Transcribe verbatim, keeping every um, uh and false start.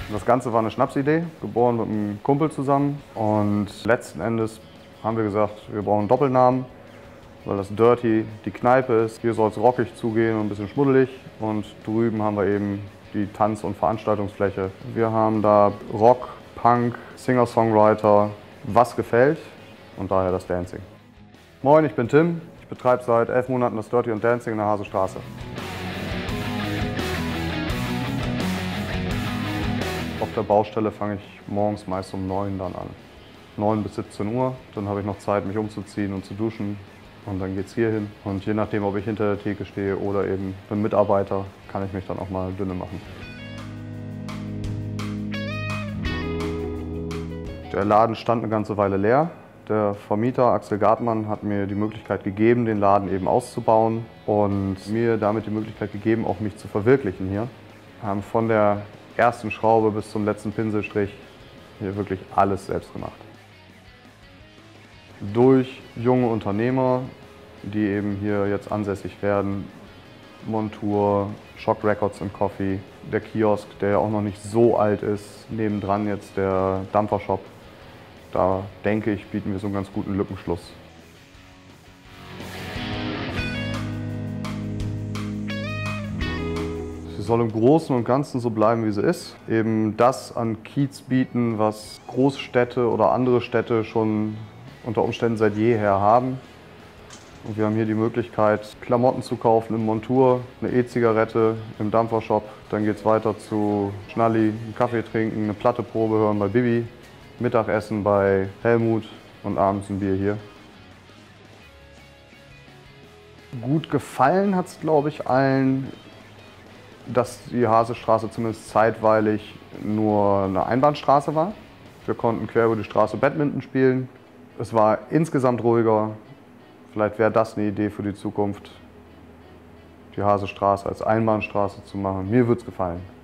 Das Ganze war eine Schnapsidee, geboren mit einem Kumpel zusammen. Und letzten Endes haben wir gesagt, wir brauchen einen Doppelnamen, weil das Dirty die Kneipe ist. Hier soll es rockig zugehen und ein bisschen schmuddelig. Und drüben haben wir eben die Tanz- und Veranstaltungsfläche. Wir haben da Rock, Punk, Singer-Songwriter, was gefällt und daher das Dancing. Moin, ich bin Tim. Ich betreibe seit elf Monaten das Dirty und Dancing in der Hasestraße. Auf der Baustelle fange ich morgens meist um neun dann an. neun bis siebzehn Uhr, dann habe ich noch Zeit, mich umzuziehen und zu duschen. Und dann geht's hier hin. Und je nachdem, ob ich hinter der Theke stehe oder eben bin Mitarbeiter, kann ich mich dann auch mal dünne machen. Der Laden stand eine ganze Weile leer. Der Vermieter Axel Gartmann hat mir die Möglichkeit gegeben, den Laden eben auszubauen und mir damit die Möglichkeit gegeben, auch mich zu verwirklichen hier. Wir haben von der ersten Schraube bis zum letzten Pinselstrich hier wirklich alles selbst gemacht. Durch junge Unternehmer, die eben hier jetzt ansässig werden, Montur, Shock Records and Coffee, der Kiosk, der ja auch noch nicht so alt ist, nebendran jetzt der Dampfershop. Da denke ich, bieten wir so einen ganz guten Lückenschluss. Sie soll im Großen und Ganzen so bleiben, wie sie ist. Eben das an Kiez bieten, was Großstädte oder andere Städte schon unter Umständen seit jeher haben. Und wir haben hier die Möglichkeit, Klamotten zu kaufen im Montur, eine E-Zigarette im Dampfershop. Dann geht es weiter zu Schnalli, einen Kaffee trinken, eine Platte Probe hören bei Bibi, Mittagessen bei Helmut und abends ein Bier hier. Gut gefallen hat es, glaube ich, allen, dass die Hasestraße zumindest zeitweilig nur eine Einbahnstraße war. Wir konnten quer über die Straße Badminton spielen. Es war insgesamt ruhiger. Vielleicht wäre das eine Idee für die Zukunft, die Hasestraße als Einbahnstraße zu machen. Mir würde es gefallen.